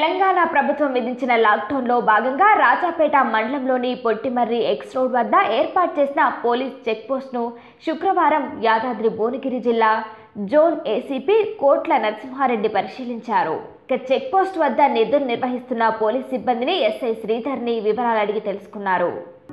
తెలంగాణ ప్రభుత్వం విధించిన లాక్డౌన్లో భాగంగా రాజాపేట మండలంలోని పొట్టిమర్రి ఎక్స్ రోడ్ వద్ద ఏర్పాటు చేసిన పోలీస్ చెక్పోస్ట్ను శుక్రవారం యాదాద్రి భువనగిరి జిల్లా జోన్ ఏసీపీ కోట్ల నరసింహారెడ్డి పరిశీలించారు. చెక్పోస్ట్ వద్ద నిర్వహిస్తున్న పోలీస్ సిబ్బందిని ఎస్ఐ శ్రీధర్ని వివరాలు అడిగి తెలుసుకున్నారు.